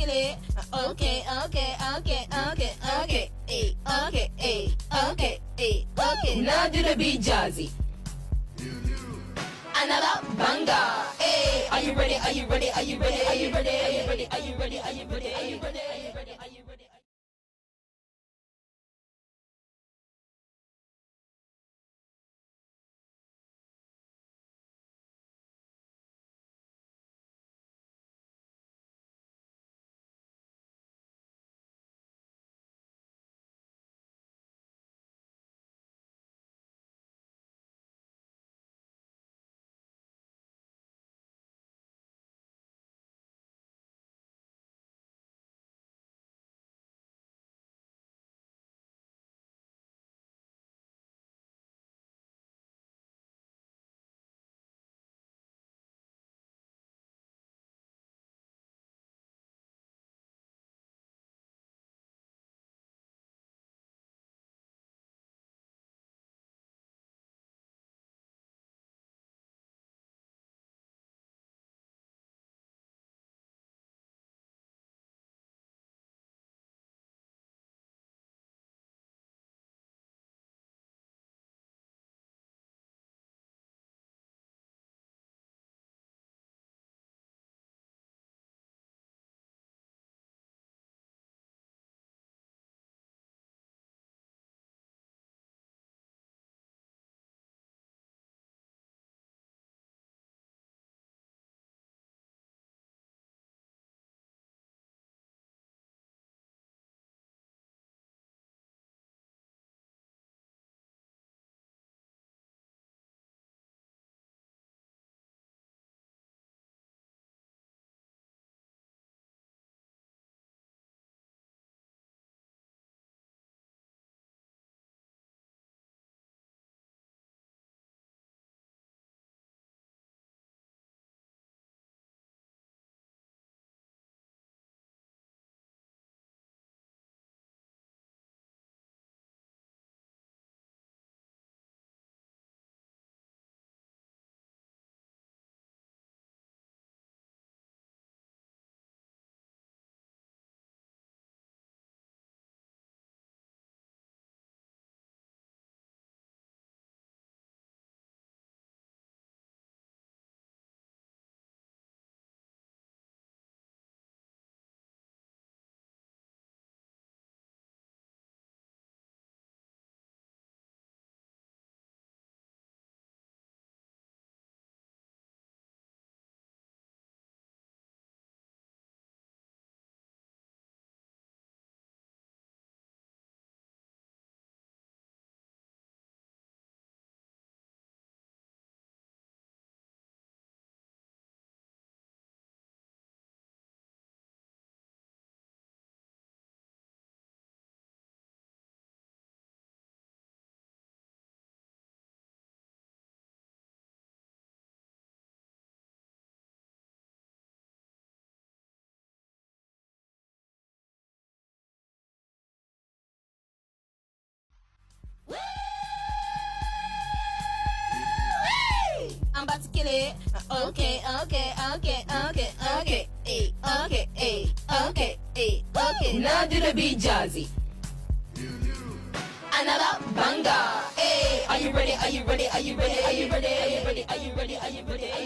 kill it. Okay, okay, okay, okay, okay, hey, okay, hey, okay, hey, okay. Now do the beat jazzy. Another banger. Hey, are you ready? Are you ready? Are you ready? Are you ready? Are you ready? Are you ready? Are you ready? Are you ready? Are you ready? Are you ready? I'm about to kill it. Okay, okay, okay, okay, okay, hey, okay, hey, okay, hey, okay. Now do the beat jazzy. Another banger. Hey, are you ready? Are you ready? Are you ready? Are you ready? Are you ready? Are you ready? Are you ready?